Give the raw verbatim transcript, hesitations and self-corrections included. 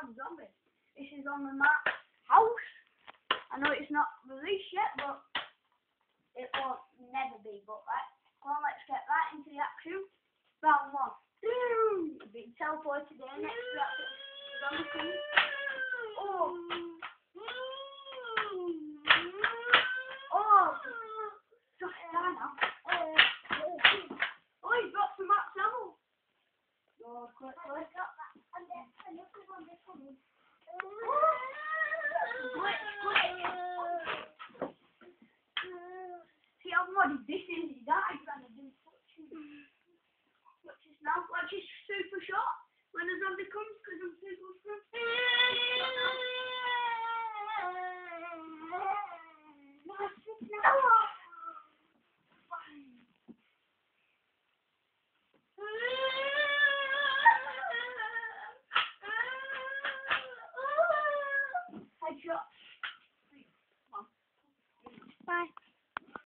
one zombie. This is on the map house. I know it's not released yet, but it won't never be. But right, come on, let's get right into the action. Round one. Being teleported there next to that zombie coming. Oh. Oh. Just die now. Oh, he's got some max ammo. Oh, quick, quick. And then another one is coming. Quick, quick. See how bloody this is? He died when I didn't touch him. Watch this now. Watch his super shot when the zombie comes because I'm too good for him. Headshot.